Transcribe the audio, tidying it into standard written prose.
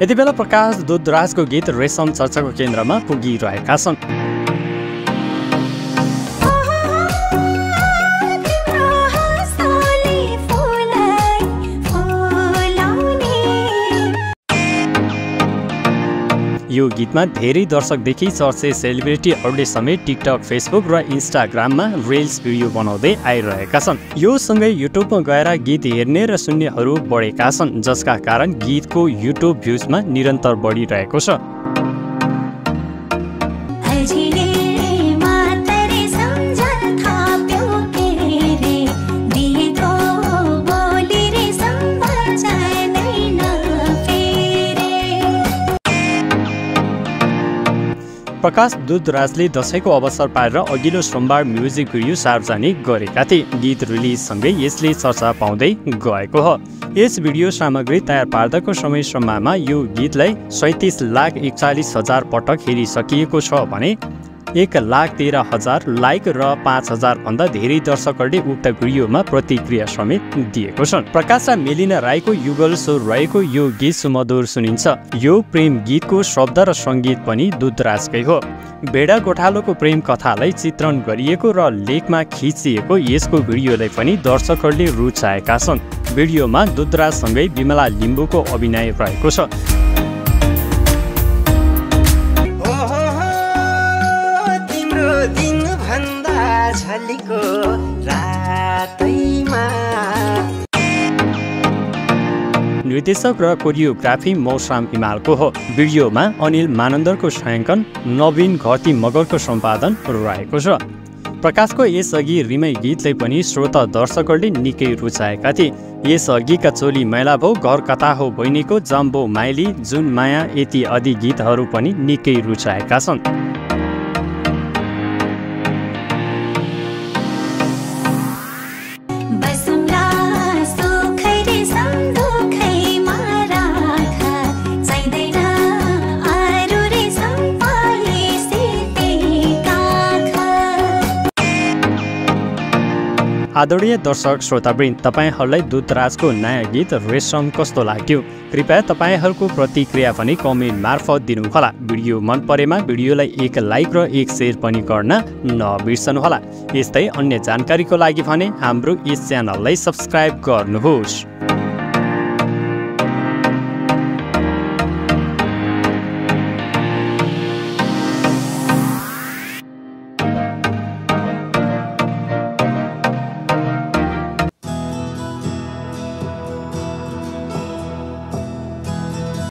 यति बेला प्रकाश दुधराजको गीत रेशम चर्चाको केन्द्रमा पुगिरहेका छन्। यो गीतमा धेरै दर्शकदेखि चर्चित सेलिब्रिटीहरूले समेत टिकटक, फेसबुक र इन्स्टाग्राममा रिल्स भिडियो बनाउँदै आइरहेका छन्। यो सँगै युट्युबमा गएर गीत हेर्ने र सुन्नेहरू बढेका छन्, जसका कारण गीतको युट्युब भ्युजमा निरन्तर बढिरहेको छ। प्रकाश दुधराजले दशैंको अवसर पारेर अघिल्लो सोमबार म्युजिक भिडियो सार्वजनिक गरेका थिए। गीत रिलिजसँगै यसले चर्चा पाउँदै गएको हो। यस भिडियो सामग्री तयार पार्दाको समयसम्ममा यो गीतलाई 37,41,000 पटक हेरिसकिएको छ भने 1,13,000 लाइक र 5,000 भन्दा धेरै दर्शकहरूले उक्त भिडियोमा प्रतिक्रिया समेत दिएको छन्। प्रकाश र मेलिना राईको युगल स्वर रहेको यो गीत सुमधुर सुनिन्छ। यो प्रेम गीतको शब्द र सङ्गीत पनि दुधराजकै हो। बेडा गोठालोको प्रेम कथालाई चित्रण गरिएको र लेखमा खिचिएको यसको भिडियोलाई पनि दर्शकहरूले रुचाएका छन्। भिडियोमा दुधराजसँगै विमला लिम्बुको अभिनय रहेको छ। निर्देशक र कोरियोग्राफी मौसम हिमालको हो। भिडियोमा अनिल मानन्दरको छायाङ्कन, नवीन घती मगरको सम्पादन रहेको छ। प्रकाशको यसअघि रिमेक गीतलाई पनि श्रोता दर्शकहरूले निकै रुचाएका थिए। यसअघिका चोली मैला भौ, घर कथा हो बहिनीको, जम्बो माइली, जुन माया यति आदि गीतहरू पनि निकै रुचाएका छन्। आदरणीय दर्शक श्रोतावृन्द, तपाईहरूलाई दुधराजको नयाँ गीत रेशम कस्तो लाग्यो? कृपया तपाईहरूको प्रतिक्रिया पनि कमेन्ट मार्फत दिनुहोला। भिडियो मन परेमा भिडियोलाई एक लाइक र एक शेयर पनि गर्न नबिर्सनुहोला। यस्तै अन्य जानकारीको लागि भने हाम्रो यस च्यानललाई सब्स्क्राइब गर्नुहोस्।